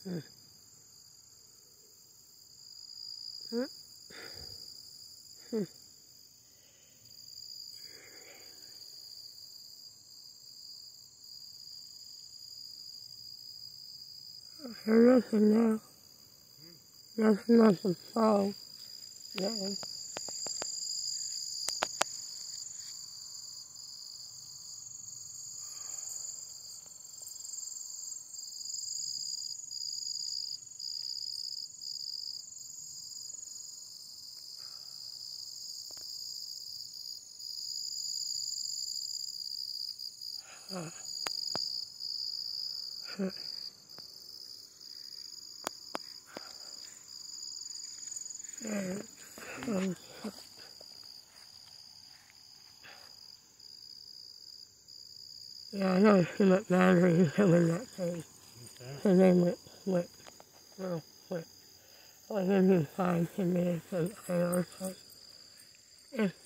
Nothing now. Nothing fall. Nothing. Yeah, I know she looked mad when he came in that thing. His name went, went. Well, he was fine to me, so I was like,